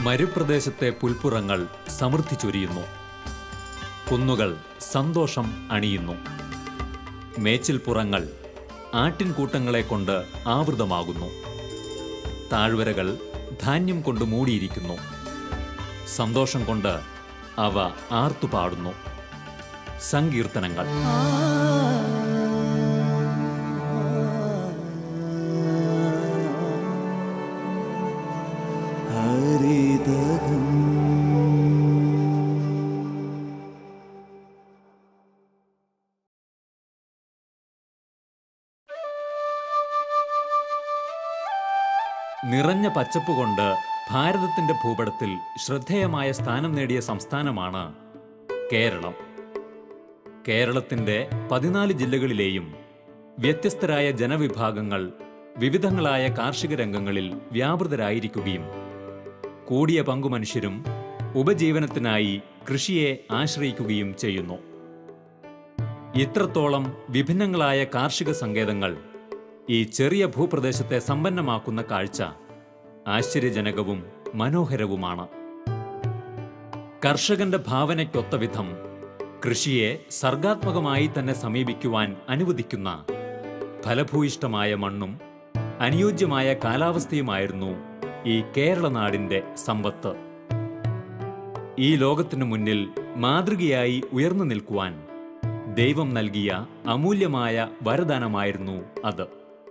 മരുപ്രദേശത്തെ പുൽപ്പുറങ്ങൾ സമൃദ്ധി ചൊരിയുന്നു. കുന്നുകൾ സന്തോഷം അണിയുന്നു. മേച്ചിൽപ്പുറങ്ങൾ ആട്ടിൻകൂട്ടങ്ങളെ കൊണ്ട് ആവൃതമാകുന്നു. താഴ്വരകൾ ധാന്യം കൊണ്ട് മൂടിയിരിക്കുന്നു. സന്തോഷം കൊണ്ട് അവ ആർത്തുപാടുന്നു. സങ്കീർത്തനങ്ങൾ. നിറഞ്ഞ പച്ചപ്പ് കൊണ്ട് ഭാരതത്തിന്റെ ഭൂപടത്തിൽ ശ്രദ്ധേയമായ സ്ഥാനം നേടിയ സംസ്ഥാനമാണ് കേരളം. കേരളത്തിന്റെ 14 ജില്ലകളിലെയും വ്യത്യസ്തരായ ജനവിഭാഗങ്ങൾ വിവിധങ്ങളായ കാർഷിക രംഗങ്ങളിൽ വ്യാപൃതരായിരിക്കുകയും കൂടിയ പങ്കു മനുഷ്യരും ഉപജീവനത്തിനായി കൃഷിയെ ആശ്രയിക്കുകയും ചെയ്യുന്നു. ഇത്രത്തോളം വിഭിന്നങ്ങളായ കാർഷിക സങ്കേതങ്ങൾ ഈ ചെറിയ ഭൂപ്രദേശത്തെ സമ്പന്നമാക്കുന്ന കാഴ്ച ആശ്ചര്യജനകവും മനോഹരവുമാണ്. കർഷകന്റെ ഭാവനയ്ക്കൊത്ത വിധം കൃഷിയെ സർഗാത്മകമായി തന്നെ സമീപിക്കുവാൻ അനുവദിക്കുന്ന ഫലഭൂയിഷ്ഠമായ മണ്ണും അനുയോജ്യമായ കാലാവസ്ഥയുമായിരുന്നു ഈ കേരളനാടിന്റെ സമ്പത്ത്. ഈ ലോകത്തിനു മുന്നിൽ മാതൃകയായി ഉയർന്നു നിൽക്കുവാൻ ദൈവം നൽകിയ അമൂല്യമായ വരദാനമായിരുന്നു അത്.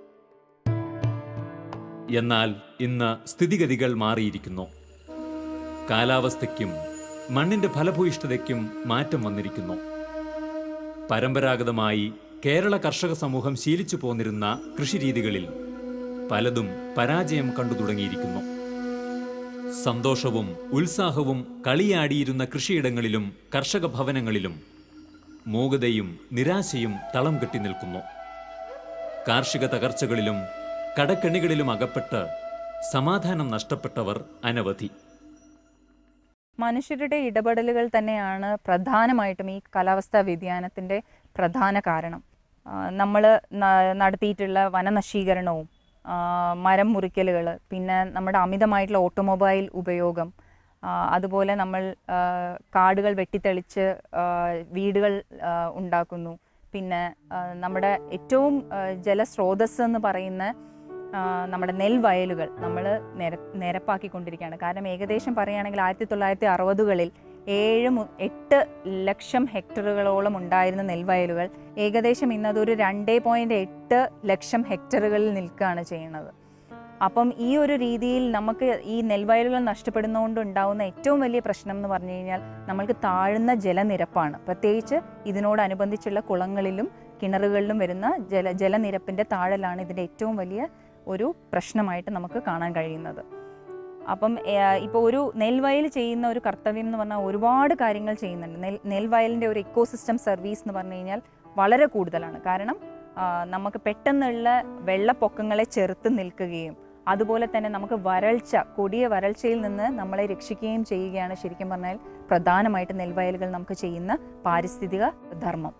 എന്നാൽ ഇന്ന് സ്ഥിതിഗതികൾ മാറിയിരിക്കുന്നു. കാലാവസ്ഥയ്ക്കും മണ്ണിന്റെ ഫലഭൂയിഷ്ഠതയ്ക്കും മാറ്റം വന്നിരിക്കുന്നു. പരമ്പരാഗതമായി കേരള കർഷക സമൂഹം ശീലിച്ചു പോന്നിരുന്ന കൃഷിരീതികളിൽ പലതും പരാജയം കണ്ടു തുടങ്ങിയിരിക്കുന്നു. സന്തോഷവും ഉത്സാഹവും കളിയാടിയിരുന്ന കൃഷിയിടങ്ങളിലും കർഷക ഭവനങ്ങളിലും മൂകതയും നിരാശയും തളം കെട്ടി നിൽക്കുന്നു. കാർഷിക തകർച്ചകളിലും കടക്കെണികളിലും അകപ്പെട്ട് സമാധാനം നഷ്ടപ്പെട്ടവർ അനവധി. മനുഷ്യരുടെ ഇടപെടലുകൾ തന്നെയാണ് പ്രധാനമായിട്ടും ഈ കാലാവസ്ഥാ വ്യതിയാനത്തിൻ്റെ പ്രധാന കാരണം. നമ്മൾ നടത്തിയിട്ടുള്ള വനനശീകരണവും മരം മുറിക്കലുകൾ, പിന്നെ നമ്മുടെ അമിതമായിട്ടുള്ള ഓട്ടോമൊബൈൽ ഉപയോഗം, അതുപോലെ നമ്മൾ കാടുകൾ വെട്ടിത്തെളിച്ച് വീടുകൾ ഉണ്ടാക്കുന്നു. പിന്നെ നമ്മുടെ ഏറ്റവും ജലസ്രോതസ് എന്ന് പറയുന്ന നമ്മുടെ നെൽവയലുകൾ നമ്മൾ നിരപ്പാക്കിക്കൊണ്ടിരിക്കുകയാണ്. കാരണം ഏകദേശം പറയുകയാണെങ്കിൽ 1960കളിൽ 7-8 ലക്ഷം ഹെക്ടറുകളോളം ഉണ്ടായിരുന്ന നെൽവയലുകൾ ഏകദേശം ഇന്നതൊരു 2.8 ലക്ഷം ഹെക്ടറുകളിൽ നിൽക്കുകയാണ് ചെയ്യുന്നത്. അപ്പം ഈ ഒരു രീതിയിൽ നമുക്ക് ഈ നെൽവയലുകൾ നഷ്ടപ്പെടുന്നതുകൊണ്ട് ഉണ്ടാകുന്ന ഏറ്റവും വലിയ പ്രശ്നം എന്ന് പറഞ്ഞു കഴിഞ്ഞാൽ നമ്മൾക്ക് താഴ്ന്ന ജലനിരപ്പാണ്. പ്രത്യേകിച്ച് ഇതിനോടനുബന്ധിച്ചുള്ള കുളങ്ങളിലും കിണറുകളിലും വരുന്ന ജലനിരപ്പിൻ്റെ താഴലാണ് ഇതിൻ്റെ ഏറ്റവും വലിയ ഒരു പ്രശ്നമായിട്ട് നമുക്ക് കാണാൻ കഴിയുന്നത്. അപ്പം ഇപ്പോൾ ഒരു നെൽവയൽ ചെയ്യുന്ന ഒരു കർത്തവ്യം എന്ന് പറഞ്ഞാൽ ഒരുപാട് കാര്യങ്ങൾ ചെയ്യുന്നുണ്ട്. നെൽവയലിൻ്റെ ഒരു ഇക്കോസിസ്റ്റം സർവീസ് എന്ന് പറഞ്ഞു കഴിഞ്ഞാൽ വളരെ കൂടുതലാണ്. കാരണം നമുക്ക് പെട്ടെന്നുള്ള വെള്ളപ്പൊക്കങ്ങളെ ചെറുത്ത് നിൽക്കുകയും അതുപോലെ തന്നെ നമുക്ക് കൊടിയ വരൾച്ചയിൽ നിന്ന് നമ്മളെ രക്ഷിക്കുകയും ചെയ്യുകയാണ് ശരിക്കും പറഞ്ഞാൽ പ്രധാനമായിട്ട് നെൽവയലുകൾ നമുക്ക് ചെയ്യുന്ന പാരിസ്ഥിതിക ധർമ്മം.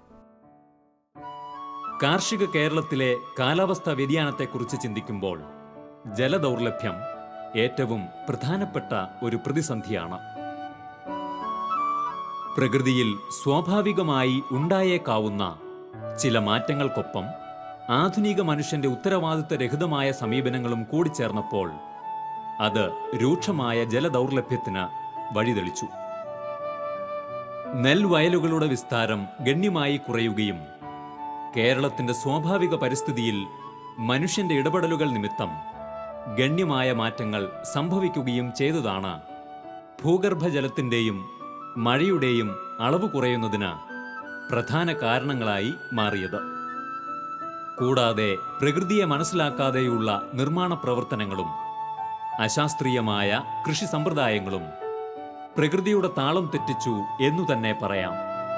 കാർഷിക കേരളത്തിലെ കാലാവസ്ഥാ വ്യതിയാനത്തെക്കുറിച്ച് ചിന്തിക്കുമ്പോൾ ജലദൗർലഭ്യം ഏറ്റവും പ്രധാനപ്പെട്ട ഒരു പ്രതിസന്ധിയാണ്. പ്രകൃതിയിൽ സ്വാഭാവികമായി ഉണ്ടായേക്കാവുന്ന ചില മാറ്റങ്ങൾക്കൊപ്പം ആധുനിക മനുഷ്യന്റെ ഉത്തരവാദിത്വരഹിതമായ സമീപനങ്ങളും കൂടിച്ചേർന്നപ്പോൾ അത് രൂക്ഷമായ ജലദൗർലഭ്യത്തിന് വഴിതെളിച്ചു. നെൽവയലുകളുടെ വിസ്താരം ഗണ്യമായി കുറയുകയും കേരളത്തിന്റെ സ്വാഭാവിക പരിസ്ഥിതിയിൽ മനുഷ്യന്റെ ഇടപെടലുകൾ നിമിത്തം ഗണ്യമായ മാറ്റങ്ങൾ സംഭവിക്കുകയും ചെയ്തതാണ് ഭൂഗർഭജലത്തിൻ്റെയും മഴയുടെയും അളവ് കുറയുന്നതിന് പ്രധാന കാരണങ്ങളായി മാറിയത്. കൂടാതെ പ്രകൃതിയെ മനസ്സിലാക്കാതെയുള്ള നിർമ്മാണ പ്രവർത്തനങ്ങളും അശാസ്ത്രീയമായ കൃഷി സമ്പ്രദായങ്ങളും പ്രകൃതിയുടെ താളം തെറ്റിച്ചു എന്നു തന്നെ പറയാം.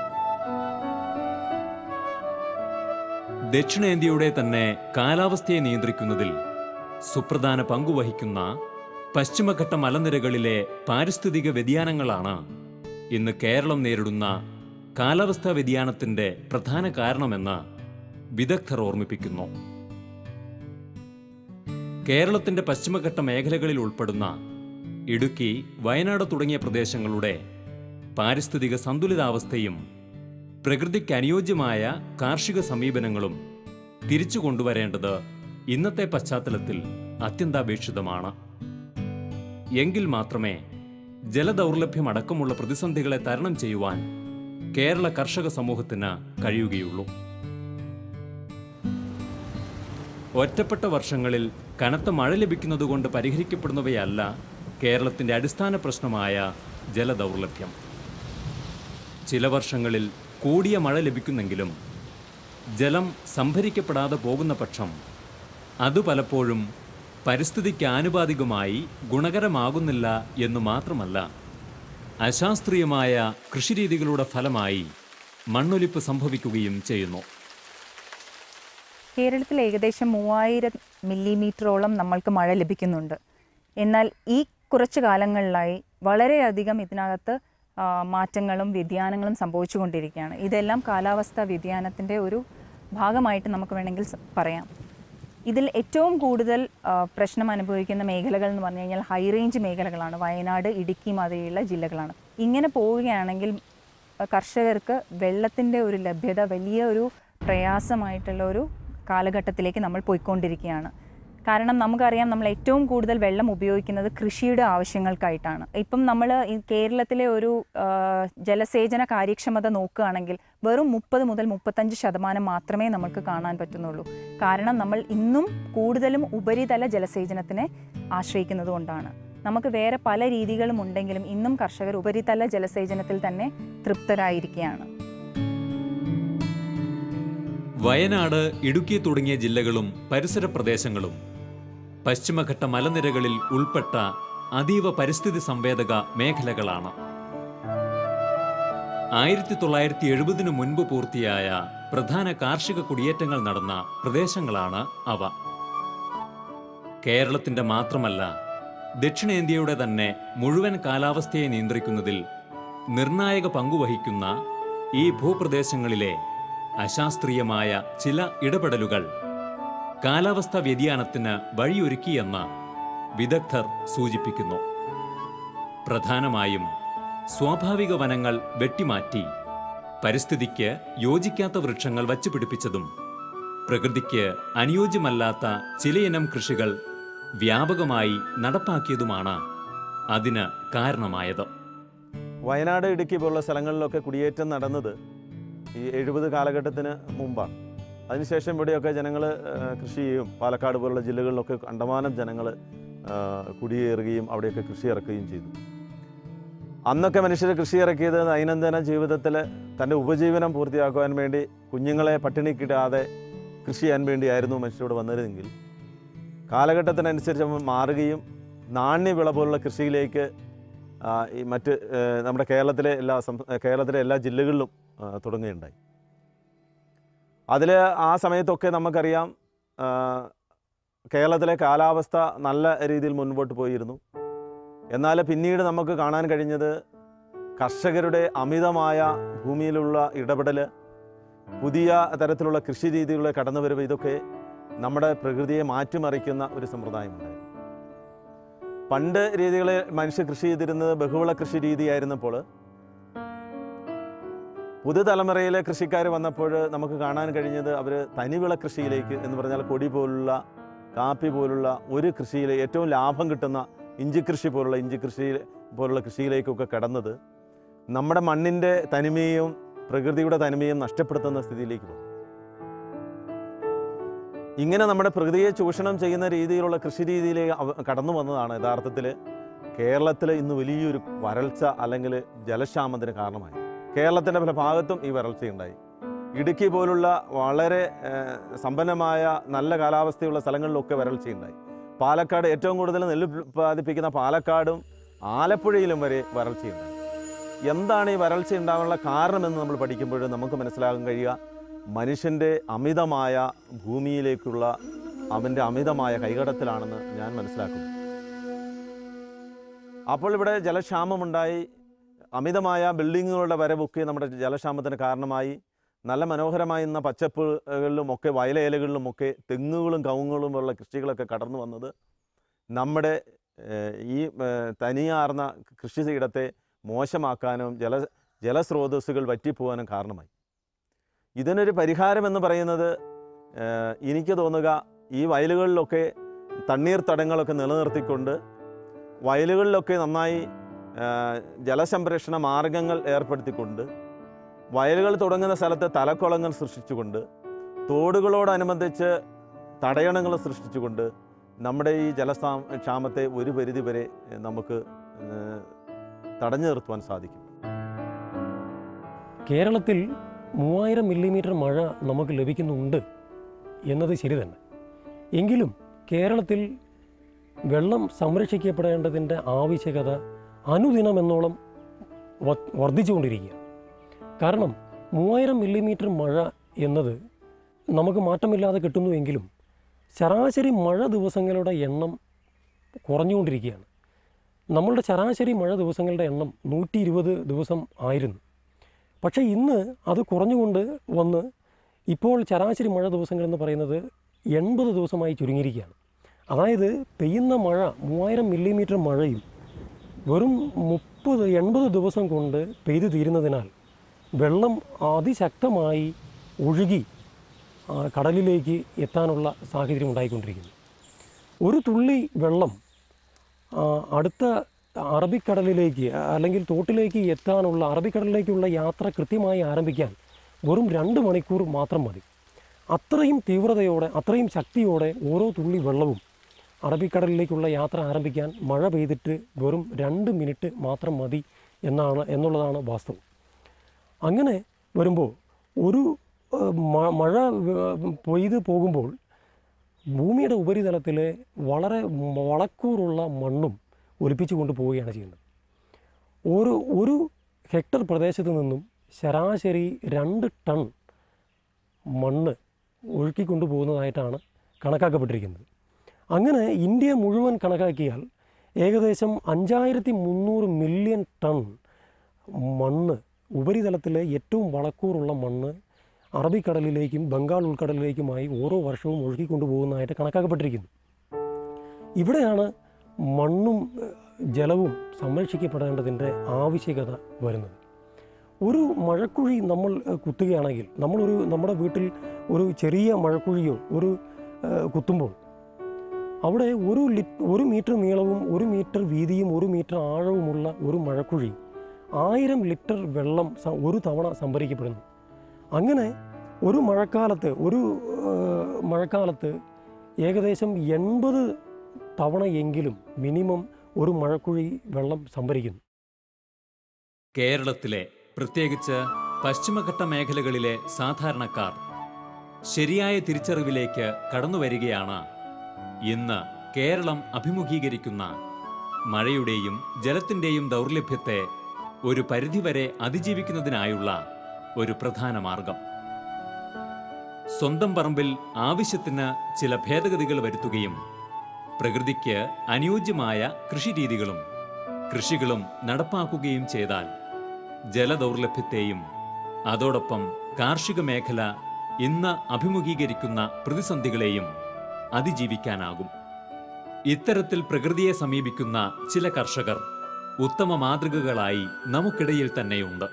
ദക്ഷിണേന്ത്യയുടെ തന്നെ കാലാവസ്ഥയെ നിയന്ത്രിക്കുന്നതിൽ സുപ്രധാന പങ്കുവഹിക്കുന്ന പശ്ചിമഘട്ട മലനിരകളിലെ പാരിസ്ഥിതിക വ്യതിയാനങ്ങളാണ് ഇന്ന് കേരളം നേരിടുന്ന കാലാവസ്ഥാ വ്യതിയാനത്തിന്റെ പ്രധാന കാരണമെന്ന് വിദഗ്ധർ ഓർമ്മിപ്പിക്കുന്നു. കേരളത്തിന്റെ പശ്ചിമഘട്ട മേഖലകളിൽ ഉൾപ്പെടുന്ന ഇടുക്കി, വയനാട് തുടങ്ങിയ പ്രദേശങ്ങളുടെ പാരിസ്ഥിതിക സന്തുലിതാവസ്ഥയും പ്രകൃതിക്ക് അനുയോജ്യമായ കാർഷിക സമീപനങ്ങളും തിരിച്ചു കൊണ്ടുവരേണ്ടത് ഇന്നത്തെ പശ്ചാത്തലത്തിൽ അത്യന്താപേക്ഷിതമാണ്. എങ്കിൽ മാത്രമേ ജലദൗർലഭ്യമടക്കമുള്ള പ്രതിസന്ധികളെ തരണം ചെയ്യുവാൻ കേരള കർഷക സമൂഹത്തിന് കഴിയുകയുള്ളൂ. ഒറ്റപ്പെട്ട വർഷങ്ങളിൽ കനത്ത മഴ ലഭിക്കുന്നതുകൊണ്ട് പരിഹരിക്കപ്പെടുന്നവയല്ല കേരളത്തിൻ്റെ അടിസ്ഥാന പ്രശ്നമായ ജലദൗർലഭ്യം. ചില വർഷങ്ങളിൽ കൂടിയ മഴ ലഭിക്കുന്നെങ്കിലും ജലം സംഭരിക്കപ്പെടാതെ പോകുന്ന പക്ഷം അത് പലപ്പോഴും പരിസ്ഥിതിക്ക് ആനുപാതികമായി ഗുണകരമാകുന്നില്ല എന്നു മാത്രമല്ല, അശാസ്ത്രീയമായ കൃഷിരീതികളുടെ ഫലമായി മണ്ണൊലിപ്പ് സംഭവിക്കുകയും ചെയ്യുന്നു. കേരളത്തിൽ ഏകദേശം 3000 മില്ലിമീറ്ററോളം നമ്മൾക്ക് മഴ ലഭിക്കുന്നുണ്ട്. എന്നാൽ ഈ കുറച്ചു കാലങ്ങളിലായി വളരെയധികം ഇതിനകത്ത് മാറ്റങ്ങളും വ്യതിയാനങ്ങളും സംഭവിച്ചുകൊണ്ടിരിക്കുകയാണ്. ഇതെല്ലാം കാലാവസ്ഥാ വ്യതിയാനത്തിൻ്റെ ഒരു ഭാഗമായിട്ട് നമുക്ക് വേണമെങ്കിൽ പറയാം. ഇതിൽ ഏറ്റവും കൂടുതൽ പ്രശ്നം അനുഭവിക്കുന്ന മേഖലകൾ എന്ന് പറഞ്ഞു കഴിഞ്ഞാൽ ഹൈ റേഞ്ച് മേഖലകളാണ്. വയനാട്, ഇടുക്കി മാതിരിയുള്ള ജില്ലകളാണ്. ഇങ്ങനെ പോവുകയാണെങ്കിൽ കർഷകർക്ക് വെള്ളത്തിൻ്റെ ഒരു ലഭ്യത വലിയ ഒരു പ്രയാസമായിട്ടുള്ള ഒരു കാലഘട്ടത്തിലേക്ക് നമ്മൾ പോയിക്കൊണ്ടിരിക്കുകയാണ്. കാരണം നമുക്കറിയാം, നമ്മൾ ഏറ്റവും കൂടുതൽ വെള്ളം ഉപയോഗിക്കുന്നത് കൃഷിയുടെ ആവശ്യങ്ങൾക്കായിട്ടാണ്. ഇപ്പം നമ്മൾ ഈ കേരളത്തിലെ ഒരു ജലസേചന കാര്യക്ഷമത നോക്കുകയാണെങ്കിൽ വെറും 30 മുതൽ 35% മാത്രമേ നമുക്ക് കാണാൻ പറ്റുന്നുള്ളൂ. കാരണം നമ്മൾ ഇന്നും കൂടുതലും ഉപരിതല ജലസേചനത്തിനെ ആശ്രയിക്കുന്നത് കൊണ്ടാണ്. നമുക്ക് വേറെ പല രീതികളും ഉണ്ടെങ്കിലും ഇന്നും കർഷകർ ഉപരിതല ജലസേചനത്തിൽ തന്നെ തൃപ്തരായിരിക്കുകയാണ്. വയനാട്, ഇടുക്കി തുടങ്ങിയ ജില്ലകളും പരിസര പ്രദേശങ്ങളും പശ്ചിമഘട്ട മലനിരകളിൽ ഉൾപ്പെട്ട അതീവ പരിസ്ഥിതി സംവേദക മേഖലകളാണ്. 1970 മുൻപ് പൂർത്തിയായ പ്രധാന കാർഷിക കുടിയേറ്റങ്ങൾ നടന്ന പ്രദേശങ്ങളാണ് അവ. കേരളത്തിന്റെ മാത്രമല്ല, ദക്ഷിണേന്ത്യയുടെ തന്നെ മുഴുവൻ കാലാവസ്ഥയെ നിയന്ത്രിക്കുന്നതിൽ നിർണായക പങ്കുവഹിക്കുന്ന ഈ ഭൂപ്രദേശങ്ങളിലെ അശാസ്ത്രീയമായ ചില ഇടപെടലുകൾ കാലാവസ്ഥാ വ്യതിയാനത്തിന് വഴിയൊരുക്കിയെന്ന് വിദഗ്ധർ സൂചിപ്പിക്കുന്നു. പ്രധാനമായും സ്വാഭാവിക വനങ്ങൾ വെട്ടിമാറ്റി പരിസ്ഥിതിക്ക് യോജിക്കാത്ത വൃക്ഷങ്ങൾ വച്ചുപിടിപ്പിച്ചതും പ്രകൃതിക്ക് അനുയോജ്യമല്ലാത്ത ചിലയിനം കൃഷികൾ വ്യാപകമായി നടപ്പാക്കിയതുമാണ് അതിന് കാരണമായത്. വയനാട്, ഇടുക്കി പോലുള്ള സ്ഥലങ്ങളിലൊക്കെ കുടിയേറ്റം നടന്നത് ഈ 70 കാലഘട്ടത്തിന് മുമ്പാണ്. അതിനുശേഷം ഇവിടെയൊക്കെ ജനങ്ങൾ കൃഷി ചെയ്യും. പാലക്കാട് പോലുള്ള ജില്ലകളിലൊക്കെ കണ്ടമാനം ജനങ്ങൾ കുടിയേറുകയും അവിടെയൊക്കെ കൃഷി ഇറക്കുകയും ചെയ്തു. അന്നൊക്കെ മനുഷ്യർ കൃഷി ഇറക്കിയത് ദൈനംദിന ജീവിതത്തിൽ തൻ്റെ ഉപജീവനം പൂർത്തിയാക്കുവാൻ വേണ്ടി, കുഞ്ഞുങ്ങളെ പട്ടിണിക്കിടാതെ കൃഷി ചെയ്യാൻ വേണ്ടിയായിരുന്നു മനുഷ്യരോട് വന്നിരുന്നെങ്കിൽ കാലഘട്ടത്തിനനുസരിച്ച് മാറുകയും നാണ്യവിള പോലുള്ള കൃഷിയിലേക്ക് ഈ മറ്റ് നമ്മുടെ കേരളത്തിലെ എല്ലാ ജില്ലകളിലും തുടങ്ങുകയുണ്ടായി. അതിൽ ആ സമയത്തൊക്കെ നമുക്കറിയാം, കേരളത്തിലെ കാലാവസ്ഥ നല്ല രീതിയിൽ മുൻപോട്ട് പോയിരുന്നു. എന്നാൽ പിന്നീട് നമുക്ക് കാണാൻ കഴിഞ്ഞത് കർഷകരുടെ അമിതമായ ഭൂമിയിലുള്ള ഇടപെടൽ, പുതിയ തരത്തിലുള്ള കൃഷി രീതികളുടെ കടന്നുവരവ്, ഇതൊക്കെ നമ്മുടെ പ്രകൃതിയെ മാറ്റിമറിക്കുന്ന ഒരു സമ്പ്രദായമുണ്ടായിരുന്നു. പണ്ട് രീതികളിൽ മനുഷ്യർ കൃഷി ചെയ്തിരുന്നത് ബഹുവിള കൃഷി രീതിയായിരുന്നപ്പോൾ പുതുതലമുറയിലെ കൃഷിക്കാർ വന്നപ്പോൾ നമുക്ക് കാണാൻ കഴിഞ്ഞത് അവർ തനിവിള കൃഷിയിലേക്ക്, എന്ന് പറഞ്ഞാൽ കൊടി പോലുള്ള, കാപ്പി പോലുള്ള ഒരു കൃഷിയിൽ ഏറ്റവും ലാഭം കിട്ടുന്ന ഇഞ്ചി പോലുള്ള കൃഷിയിലേക്കൊക്കെ കടന്നത് നമ്മുടെ മണ്ണിൻ്റെ തനിമയും പ്രകൃതിയുടെ തനിമയും നഷ്ടപ്പെടുത്തുന്ന സ്ഥിതിയിലേക്ക് പോകും. ഇങ്ങനെ നമ്മുടെ പ്രകൃതിയെ ചൂഷണം ചെയ്യുന്ന രീതിയിലുള്ള കൃഷി രീതിയിലേക്ക് കടന്നു വന്നതാണ് യഥാർത്ഥത്തിൽ കേരളത്തിൽ ഇന്ന് വലിയൊരു വരൾച്ച അല്ലെങ്കിൽ ജലക്ഷാമത്തിന് കാരണമായി. കേരളത്തിൻ്റെ പല ഭാഗത്തും ഈ വരൾച്ചയുണ്ടായി. ഇടുക്കി പോലുള്ള വളരെ സമ്പന്നമായ നല്ല കാലാവസ്ഥയുള്ള സ്ഥലങ്ങളിലൊക്കെ വരൾച്ചയുണ്ടായി. പാലക്കാട്, ഏറ്റവും കൂടുതൽ നെല്ല് ഉൽപ്പാദിപ്പിക്കുന്ന പാലക്കാടും ആലപ്പുഴയിലും വരെ വരൾച്ചയുണ്ടായി. എന്താണ് ഈ വരൾച്ച ഉണ്ടാകാനുള്ള കാരണമെന്ന് നമ്മൾ പഠിക്കുമ്പോൾ നമുക്ക് മനസ്സിലാകാൻ കഴിയുക, മനുഷ്യൻ്റെ അമിതമായ ഭൂമിയിലേക്കുള്ള അവൻ്റെ അമിതമായ കൈകടത്തലാണെന്ന് ഞാൻ മനസ്സിലാക്കുന്നു. അപ്പോൾ ഇവിടെ ജലക്ഷാമമുണ്ടായി. അമിതമായ ബിൽഡിങ്ങുകളുടെ വരവൊക്കെ നമ്മുടെ ജലക്ഷാമത്തിന് കാരണമായി. നല്ല മനോഹരമായിരുന്ന പച്ചപ്പുകളിലുമൊക്കെ വയലേലകളിലുമൊക്കെ തെങ്ങുകളും കവുങ്ങുകളും ഉള്ള കൃഷികളൊക്കെ കടന്നു വന്നത് നമ്മുടെ ഈ തനിയാർന്ന കൃഷിയിടത്തെ മോശമാക്കാനും ജലസ്രോതസ്സുകൾ വറ്റിപ്പോകാനും കാരണമായി. ഇതിനൊരു പരിഹാരമെന്ന് പറയുന്നത് എനിക്ക് തോന്നുക ഈ വയലുകളിലൊക്കെ തണ്ണീർത്തടങ്ങളൊക്കെ നിലനിർത്തിക്കൊണ്ട് വയലുകളിലൊക്കെ നന്നായി ജലസംരക്ഷണ മാർഗങ്ങൾ ഏർപ്പെടുത്തിക്കൊണ്ട് വയലുകൾ തുടങ്ങുന്ന സ്ഥലത്ത് തലക്കുളങ്ങൾ സൃഷ്ടിച്ചുകൊണ്ട് തോടുകളോടനുബന്ധിച്ച് തടയണങ്ങൾ സൃഷ്ടിച്ചുകൊണ്ട് നമ്മുടെ ഈ ക്ഷാമത്തെ ഒരു പരിധി വരെ നമുക്ക് തടഞ്ഞു നിർത്തുവാൻ സാധിക്കും. കേരളത്തിൽ 3000 മില്ലിമീറ്റർ മഴ നമുക്ക് ലഭിക്കുന്നുണ്ട് എന്നത് ശരി തന്നെ. എങ്കിലും കേരളത്തിൽ വെള്ളം സംരക്ഷിക്കപ്പെടേണ്ടതിൻ്റെ ആവശ്യകത അനുദിനമെന്നോളം വർദ്ധിച്ചുകൊണ്ടിരിക്കുക. കാരണം 3000 മില്ലിമീറ്റർ മഴ എന്നത് നമുക്ക് മാറ്റമില്ലാതെ കിട്ടുന്നുവെങ്കിലും ശരാശരി മഴ ദിവസങ്ങളുടെ എണ്ണം കുറഞ്ഞുകൊണ്ടിരിക്കുകയാണ്. നമ്മളുടെ ശരാശരി മഴ ദിവസങ്ങളുടെ എണ്ണം 120 ദിവസം ആയിരുന്നു. പക്ഷേ ഇന്ന് അത് കുറഞ്ഞുകൊണ്ട് വന്ന് ഇപ്പോൾ ശരാശരി മഴ ദിവസങ്ങളെന്ന് പറയുന്നത് 80 ദിവസമായി ചുരുങ്ങിയിരിക്കുകയാണ്. അതായത് പെയ്യുന്ന മഴ 3000 മില്ലിമീറ്റർ മഴയും വെറും 80 ദിവസം കൊണ്ട് പെയ്തു തീരുന്നതിനാൽ വെള്ളം അതിശക്തമായി ഒഴുകി കടലിലേക്ക് എത്താനുള്ള സാഹചര്യം ഉണ്ടായിക്കൊണ്ടിരിക്കുന്നു. ഒരു തുള്ളി വെള്ളം അടുത്ത അറബിക്കടലിലേക്ക് അല്ലെങ്കിൽ തോട്ടിലേക്ക് എത്താനുള്ള അറബിക്കടലിലേക്കുള്ള യാത്ര കൃത്യമായി ആരംഭിക്കാൻ വെറും 2 മണിക്കൂർ മാത്രം മതി. അത്രയും തീവ്രതയോടെ അത്രയും ശക്തിയോടെ ഓരോ തുള്ളി വെള്ളവും അറബിക്കടലിലേക്കുള്ള യാത്ര ആരംഭിക്കാൻ മഴ പെയ്തിട്ട് വെറും 2 മിനിറ്റ് മാത്രം മതി എന്നുള്ളതാണ് വാസ്തവം. അങ്ങനെ വരുമ്പോൾ ഒരു മഴ പെയ്ത് പോകുമ്പോൾ ഭൂമിയുടെ ഉപരിതലത്തിലെ വളരെ വളക്കൂറുള്ള മണ്ണും ഒലിപ്പിച്ചു കൊണ്ടുപോവുകയാണ് ചെയ്യുന്നത്. ഒരു ഹെക്ടർ പ്രദേശത്ത് നിന്നും ശരാശരി 2 ടൺ മണ്ണ് ഒഴുക്കിക്കൊണ്ടു പോകുന്നതായിട്ടാണ് കണക്കാക്കപ്പെട്ടിരിക്കുന്നത്. അങ്ങനെ ഇന്ത്യ മുഴുവൻ കണക്കാക്കിയാൽ ഏകദേശം 5300 മില്യൺ ടൺ മണ്ണ്, ഉപരിതലത്തിലെ ഏറ്റവും വളക്കൂറുള്ള മണ്ണ് അറബിക്കടലിലേക്കും ബംഗാൾ ഉൾക്കടലിലേക്കുമായി ഓരോ വർഷവും ഒഴുക്കിക്കൊണ്ടു പോകുന്നതായിട്ട് കണക്കാക്കപ്പെട്ടിരിക്കുന്നു. ഇവിടെയാണ് മണ്ണും ജലവും സംരക്ഷിക്കപ്പെടേണ്ടതിൻ്റെ ആവശ്യകത വരുന്നത്. ഒരു മഴക്കുഴി നമ്മൾ കുത്തുകയാണെങ്കിൽ, നമ്മുടെ വീട്ടിൽ ഒരു ചെറിയ മഴക്കുഴിയോ കുത്തുമ്പോൾ അവിടെ 1 മീറ്റർ നീളവും 1 മീറ്റർ വീതിയും 1 മീറ്റർ ആഴവുമുള്ള ഒരു മഴക്കുഴി 1000 ലിറ്റർ വെള്ളം ഒരു തവണ സംഭരിക്കപ്പെടുന്നു. അങ്ങനെ ഒരു മഴക്കാലത്ത് ഏകദേശം 80 തവണയെങ്കിലും മിനിമം ഒരു മഴക്കുഴി വെള്ളം സംഭരിക്കുന്നു. കേരളത്തിലെ പ്രത്യേകിച്ച് പശ്ചിമഘട്ട മേഖലകളിലെ സാധാരണക്കാർ ശരിയായ തിരിച്ചറിവിലേക്ക് കടന്നുവരികയാണ് ഇന്ന് കേരളം അഭിമുഖീകരിക്കുന്ന മഴയുടെയും ജലത്തിൻ്റെയും ദൗർലഭ്യത്തെ ഒരു പരിധിവരെ അതിജീവിക്കുന്നതിനായുള്ള ഒരു പ്രധാന മാർഗം. സ്വന്തം പറമ്പിൽ ആവശ്യത്തിന് ചില ഭേദഗതികൾ വരുത്തുകയും പ്രകൃതിക്ക് അനുയോജ്യമായ കൃഷികളും നടപ്പാക്കുകയും ചെയ്താൽ ജലദൗർലഭ്യത്തെയും അതോടൊപ്പം കാർഷിക മേഖല ഇന്ന് അഭിമുഖീകരിക്കുന്ന പ്രതിസന്ധികളെയും അതിജീവിക്കാനാകും. ഇത്തരത്തിൽ പ്രകൃതിയെ സമീപിക്കുന്ന ചില കർഷകർ ഉത്തമ മാതൃകകളായി നമുക്കിടയിൽ തന്നെയുണ്ട്.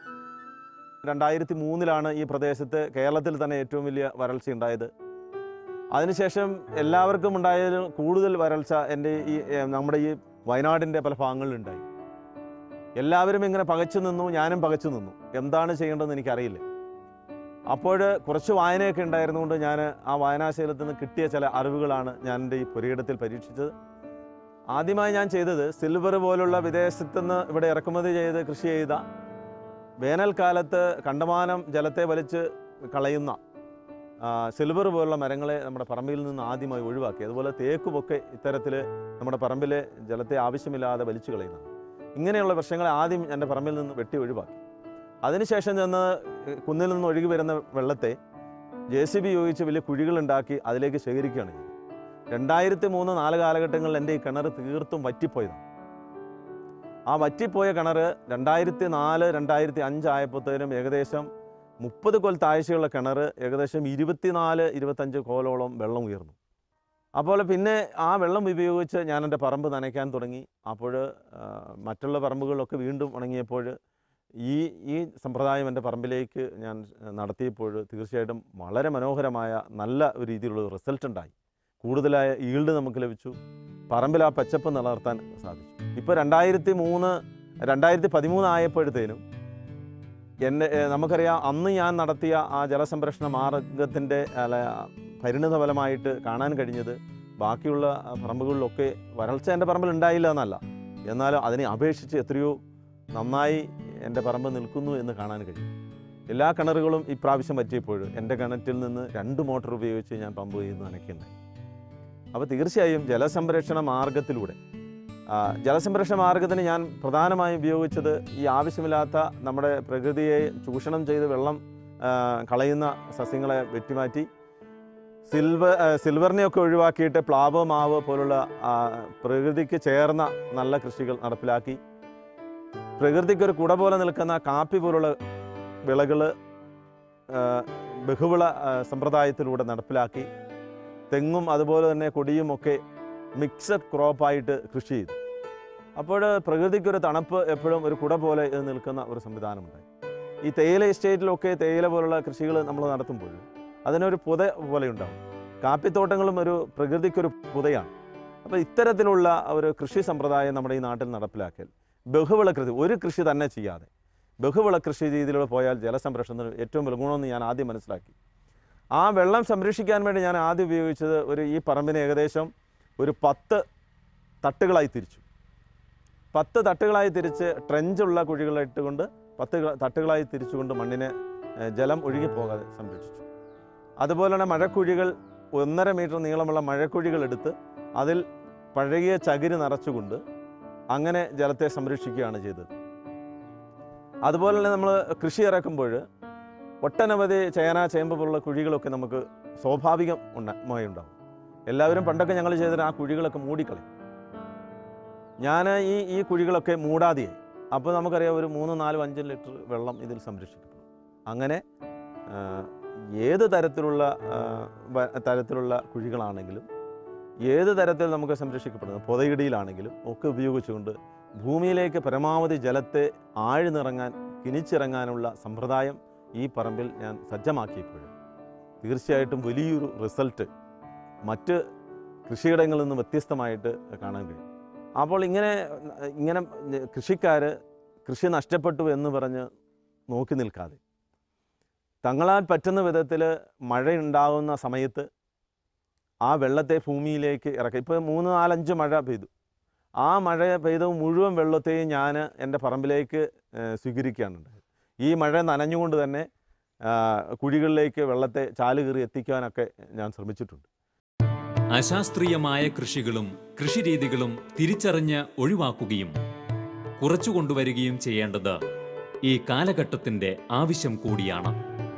2003 ഈ പ്രദേശത്ത് കേരളത്തിൽ തന്നെ ഏറ്റവും വലിയ വരൾച്ചയുണ്ടായത്. അതിനുശേഷം എല്ലാവർക്കും ഉണ്ടായതിൽ കൂടുതൽ വരൾച്ച നമ്മുടെ ഈ വയനാടിൻ്റെ പല ഭാഗങ്ങളിലുണ്ടായി. എല്ലാവരും ഇങ്ങനെ പകച്ചു നിന്നു, ഞാനും പകച്ചു നിന്നു. എന്താണ് ചെയ്യേണ്ടതെന്ന് എനിക്കറിയില്ല. അപ്പോൾ കുറച്ച് വായനയൊക്കെ ഉണ്ടായിരുന്നുകൊണ്ട് ഞാൻ ആ വായനാശീലത്തിൽ നിന്ന് കിട്ടിയ ചില അറിവുകളാണ് ഞാൻ എൻ്റെ ഈ പുരയിടത്തിൽ പരീക്ഷിച്ചത്. ആദ്യമായി ഞാൻ ചെയ്തത് സിൽവർ പോലുള്ള വിദേശത്തുനിന്ന് ഇവിടെ ഇറക്കുമതി ചെയ്ത് കൃഷി ചെയ്ത വേനൽക്കാലത്ത് കണ്ടമാനം ജലത്തെ വലിച്ച് കളയുന്ന സിൽവർ പോലുള്ള മരങ്ങളെ നമ്മുടെ പറമ്പിൽ നിന്ന് ആദ്യമായി ഒഴിവാക്കി. അതുപോലെ തേക്കുമൊക്കെ ഇത്തരത്തിൽ നമ്മുടെ പറമ്പിലെ ജലത്തെ ആവശ്യമില്ലാതെ വലിച്ചു കളയുന്ന ഇങ്ങനെയുള്ള വൃക്ഷങ്ങളെ ആദ്യം എൻ്റെ പറമ്പിൽ നിന്ന് വെട്ടി ഒഴിവാക്കി. അതിനുശേഷം ചെന്ന് കുന്നിൽ നിന്ന് ഒഴുകി വരുന്ന വെള്ളത്തെ JCB ഉപയോഗിച്ച് വലിയ കുഴികളുണ്ടാക്കി അതിലേക്ക് ശേഖരിക്കുകയാണ് ചെയ്തത്. 2003-4 കാലഘട്ടങ്ങളിൽ എൻ്റെ ഈ കിണർ തീർത്തും വറ്റിപ്പോയതാണ്. ആ വറ്റിപ്പോയ കിണർ 2004-2005 ആയപ്പോഴത്തേനും ഏകദേശം 30 കോൽ താഴ്ചയുള്ള കിണർ ഏകദേശം 24-25 കോലോളം വെള്ളം ഉയർന്നു. അപ്പോൾ പിന്നെ ആ വെള്ളം ഉപയോഗിച്ച് ഞാൻ എൻ്റെ പറമ്പ് നനയ്ക്കാൻ തുടങ്ങി. അപ്പോൾ മറ്റുള്ള പറമ്പുകളിലൊക്കെ വീണ്ടും ഉണങ്ങിയപ്പോൾ ഈ സമ്പ്രദായം എൻ്റെ പറമ്പിലേക്ക് ഞാൻ നടത്തിയപ്പോൾ തീർച്ചയായിട്ടും വളരെ മനോഹരമായ നല്ല ഒരു രീതിയിലുള്ള റിസൾട്ട് ഉണ്ടായി. കൂടുതലായ ഈൽഡ് നമുക്ക് ലഭിച്ചു. പറമ്പിൽ ആ പച്ചപ്പ് നിലനിർത്താൻ സാധിച്ചു. ഇപ്പോൾ 2013 ആയപ്പോഴത്തേനും നമുക്കറിയാം, അന്ന് ഞാൻ നടത്തിയ ആ ജലസംരക്ഷണ മാർഗത്തിൻ്റെ പരിണിത ഫലമായിട്ട് കാണാൻ കഴിഞ്ഞത് ബാക്കിയുള്ള പറമ്പുകളിലൊക്കെ വരൾച്ച എൻ്റെ പറമ്പിൽ ഉണ്ടായില്ല എന്നല്ല, എന്നാലും അതിനെ അപേക്ഷിച്ച് എത്രയോ നന്നായി എൻ്റെ പറമ്പ് നിൽക്കുന്നു എന്ന് കാണാൻ കഴിയും. എല്ലാ കിണറുകളും ഇപ്രാവശ്യം പറ്റിയപ്പോൾ എൻ്റെ കിണറ്റിൽ നിന്ന് 2 മോട്ടോർ ഉപയോഗിച്ച് ഞാൻ പമ്പ് ചെയ്ത് നനയ്ക്കുന്നുണ്ടായി. അപ്പോൾ തീർച്ചയായും ജലസംരക്ഷണ മാർഗത്തിലൂടെ ജലസംരക്ഷണ മാർഗത്തിന് ഞാൻ പ്രധാനമായും ഉപയോഗിച്ചത് ഈ ആവശ്യമില്ലാത്ത നമ്മുടെ പ്രകൃതിയെ ചൂഷണം ചെയ്ത് വെള്ളം കളയുന്ന സസ്യങ്ങളെ വെട്ടിമാറ്റി സിൽവറിനെയൊക്കെ ഒഴിവാക്കിയിട്ട് പ്ലാവ്, മാവ് പോലുള്ള പ്രകൃതിക്ക് ചേർന്ന നല്ല കൃഷികൾ നടപ്പിലാക്കി. പ്രകൃതിക്കൊരു കുട പോലെ നിൽക്കുന്ന കാപ്പി പോലുള്ള വിളകൾ ബഹുവിള സമ്പ്രദായത്തിലൂടെ നടപ്പിലാക്കി. തെങ്ങും അതുപോലെ തന്നെ കൊടിയും ഒക്കെ മിക്സഡ് ക്രോപ്പായിട്ട് കൃഷി ചെയ്തു. അപ്പോൾ പ്രകൃതിക്കൊരു തണുപ്പ് എപ്പോഴും ഒരു കുട പോലെ നിൽക്കുന്ന ഒരു സംവിധാനമുണ്ടായി. ഈ തേയില എസ്റ്റേറ്റിലൊക്കെ തേയില പോലുള്ള കൃഷികൾ നമ്മൾ നടത്തുമ്പോൾ അതിനൊരു പുത പോലെ ഉണ്ടാകും. കാപ്പിത്തോട്ടങ്ങളും ഒരു പ്രകൃതിക്കൊരു പുതയാണ്. അപ്പോൾ ഇത്തരത്തിലുള്ള ഒരു കൃഷി സമ്പ്രദായം നമ്മുടെ ഈ നാട്ടിൽ നടപ്പിലാക്കിയാൽ ബഹുവിള കൃഷി, ഒരു കൃഷി തന്നെ ചെയ്യാതെ ബഹുവിള കൃഷി രീതിയിലൂടെ പോയാൽ ജലസംരക്ഷണത്തിന് ഏറ്റവും വലിയ ഗുണമെന്ന് ഞാൻ ആദ്യം മനസ്സിലാക്കി. ആ വെള്ളം സംരക്ഷിക്കാൻ വേണ്ടി ഞാൻ ആദ്യം ഉപയോഗിച്ചത് ഈ പറമ്പിനെ ഏകദേശം ഒരു 10 തട്ടുകളായി തിരിച്ചു. 10 തട്ടുകളായി തിരിച്ച് ട്രെഞ്ചുള്ള കുഴികളിട്ടുകൊണ്ട് 10 തട്ടുകളായി തിരിച്ചുകൊണ്ട് മണ്ണിനെ ജലം ഒഴുകിപ്പോകാതെ സംരക്ഷിച്ചു. അതുപോലെ തന്നെ മഴക്കുഴികൾ 1.5 മീറ്റർ നീളമുള്ള മഴക്കുഴികൾ എടുത്ത് അതിൽ പഴകിയ ചകിരി നിറച്ചുകൊണ്ട് അങ്ങനെ ജലത്തെ സംരക്ഷിക്കുകയാണ് ചെയ്തത്. അതുപോലെ തന്നെ നമ്മൾ കൃഷി ഇറക്കുമ്പോൾ ഒട്ടനവധി ചേന, ചേമ്പ് പോലുള്ള കുഴികളൊക്കെ നമുക്ക് സ്വാഭാവികമായി ഉണ്ടാകും. എല്ലാവരും പണ്ടൊക്കെ ഞങ്ങൾ ചെയ്തിട്ട് ആ കുഴികളൊക്കെ മൂടിക്കളയും. ഞാൻ ഈ കുഴികളൊക്കെ മൂടാതെയായി. അപ്പോൾ നമുക്കറിയാം ഒരു 3, 4, 5 ലിറ്റർ വെള്ളം ഇതിൽ സംരക്ഷിക്കപ്പെടും. അങ്ങനെ ഏത് തരത്തിലുള്ള കുഴികളാണെങ്കിലും ഏത് തരത്തിൽ നമുക്ക് സംരക്ഷിക്കപ്പെടുന്നത് പൊതയിടിയിലാണെങ്കിലും ഒക്കെ ഉപയോഗിച്ചുകൊണ്ട് ഭൂമിയിലേക്ക് പരമാവധി ജലത്തെ ആഴ്ന്നിറങ്ങാൻ, കിനിച്ചിറങ്ങാനുള്ള സമ്പ്രദായം ഈ പറമ്പിൽ ഞാൻ സജ്ജമാക്കിയപ്പോൾ തീർച്ചയായിട്ടും വലിയൊരു റിസൾട്ട് മറ്റ് കൃഷിയിടങ്ങളിൽ നിന്ന് വ്യത്യസ്തമായിട്ട് കാണാൻ കഴിയും. അപ്പോൾ ഇങ്ങനെ കൃഷിക്കാർ കൃഷി നഷ്ടപ്പെട്ടു എന്ന് പറഞ്ഞ് നോക്കി നിൽക്കാതെ തങ്ങളാൽ പറ്റുന്ന വിധത്തിൽ മഴയുണ്ടാകുന്ന സമയത്ത് ആ വെള്ളത്തെ ഭൂമിയിലേക്ക് ഇറക്കി. ഇപ്പോൾ 3, 4, 5 മഴ പെയ്തു. ആ മഴ പെയ്ത മുഴുവൻ വെള്ളത്തെയും ഞാൻ എൻ്റെ പറമ്പിലേക്ക് സ്വീകരിക്കുകയാണ് ഉണ്ടായത്. ഈ മഴ നനഞ്ഞുകൊണ്ട് തന്നെ കുഴികളിലേക്ക് വെള്ളത്തെ ചാലുകീറി എത്തിക്കാനൊക്കെ ഞാൻ ശ്രമിച്ചിട്ടുണ്ട്. അശാസ്ത്രീയമായ കൃഷികളും കൃഷിരീതികളും തിരിച്ചറിഞ്ഞ് ഒഴിവാക്കുകയും കുറച്ചു കൊണ്ടുവരികയും ചെയ്യേണ്ടത് ഈ കാലഘട്ടത്തിൻ്റെ ആവശ്യം കൂടിയാണ്.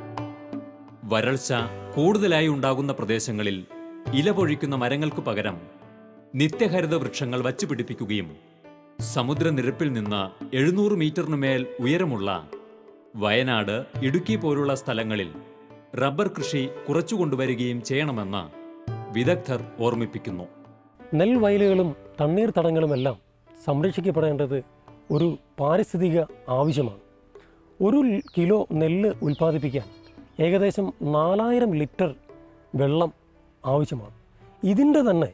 വരൾച്ച കൂടുതലായി ഉണ്ടാകുന്ന പ്രദേശങ്ങളിൽ ഇലപൊഴിക്കുന്ന മരങ്ങൾക്ക് പകരം നിത്യഹരിത വൃക്ഷങ്ങൾ വച്ചുപിടിപ്പിക്കുകയും സമുദ്രനിരപ്പിൽ നിന്ന് 700 മീറ്ററിനു മേൽ ഉയരമുള്ള വയനാട്, ഇടുക്കി പോലുള്ള സ്ഥലങ്ങളിൽ റബ്ബർ കൃഷി കുറച്ചു കൊണ്ടുവരികയും ചെയ്യണമെന്ന് വിദഗ്ധർ ഓർമ്മിപ്പിക്കുന്നു. നെൽവയലുകളും തണ്ണീർത്തടങ്ങളുമെല്ലാം സംരക്ഷിക്കപ്പെടേണ്ടത് ഒരു പാരിസ്ഥിതിക ആവശ്യമാണ്. 1 കിലോ നെല്ല് ഉൽപ്പാദിപ്പിക്കാൻ ഏകദേശം 4000 ലിറ്റർ വെള്ളം ആവശ്യമാണ്. ഇതിൻ്റെ തന്നെ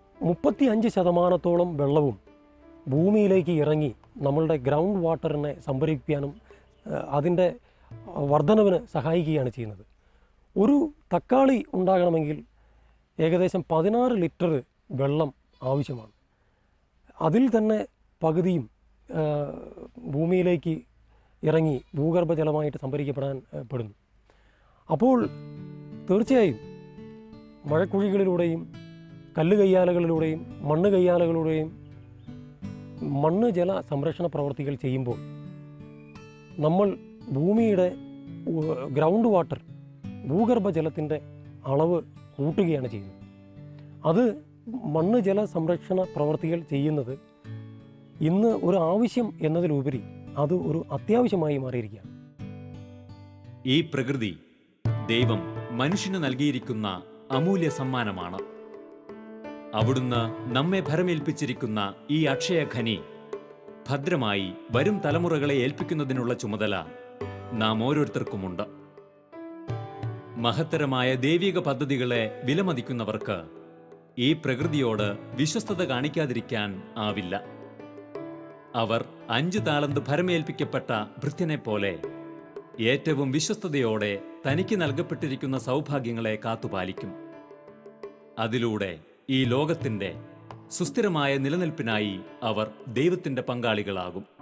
35% വെള്ളവും ഭൂമിയിലേക്ക് ഇറങ്ങി നമ്മളുടെ ഗ്രൗണ്ട് വാട്ടറിനെ സംഭരിക്കാനും അതിൻ്റെ വർധനവിന് സഹായിക്കുകയാണ് ചെയ്യുന്നത്. ഒരു തക്കാളി ഉണ്ടാകണമെങ്കിൽ ഏകദേശം 16 ലിറ്റർ വെള്ളം ആവശ്യമാണ്. അതിൽ തന്നെ പകുതിയും ഭൂമിയിലേക്ക് ഇറങ്ങി ഭൂഗർഭജലമായിട്ട് സംഭരിക്കപ്പെടാൻ പെടുന്നു. അപ്പോൾ തീർച്ചയായും മഴക്കുഴികളിലൂടെയും കല്ല് കയ്യാലകളിലൂടെയും മണ്ണ് കയ്യാലകളിലൂടെയും മണ്ണ് ജല സംരക്ഷണ പ്രവർത്തികൾ ചെയ്യുമ്പോൾ നമ്മൾ ഭൂമിയുടെ ഗ്രൗണ്ട് വാട്ടർ, ഭൂഗർഭജലത്തിൻ്റെ അളവ് കൂട്ടുകയാണ് ചെയ്യുന്നത്. അത് മണ്ണ് ജല സംരക്ഷണ പ്രവർത്തികൾ ചെയ്യുന്നത് ഇന്ന് ഒരു ആവശ്യം എന്നതിലുപരി അത് ഒരു അത്യാവശ്യമായി മാറിയിരിക്കുകയാണ്. ഈ പ്രകൃതി ദൈവം മനുഷ്യന് നൽകിയിരിക്കുന്ന അമൂല്യ സമ്മാനമാണ്. അവിടുന്ന് നമ്മെ ഭരമേൽപ്പിച്ചിരിക്കുന്ന ഈ അക്ഷയഖനി ഭദ്രമായി വരും തലമുറകളെ ഏൽപ്പിക്കുന്നതിനുള്ള ചുമതല നാം ഓരോരുത്തർക്കുമുണ്ട്. മഹത്തരമായ ദൈവിക പദ്ധതികളെ വിലമതിക്കുന്നവർക്ക് ഈ പ്രകൃതിയോട് വിശ്വസ്തത കാണിക്കാതിരിക്കാൻ ആവില്ല. അവർ 5 താലന്ത് ഭരമേൽപ്പിക്കപ്പെട്ട ഭൃത്യനെ പോലെ ഏറ്റവും വിശ്വസ്തയോടെ തനിക്ക് നൽകപ്പെട്ടിരിക്കുന്ന സൗഭാഗ്യങ്ങളെ കാത്തുപാലിക്കും. അതിലൂടെ ഈ ലോകത്തിന്റെ സുസ്ഥിരമായ നിലനിൽപ്പിനായി അവർ ദൈവത്തിന്റെ പങ്കാളികളാകും.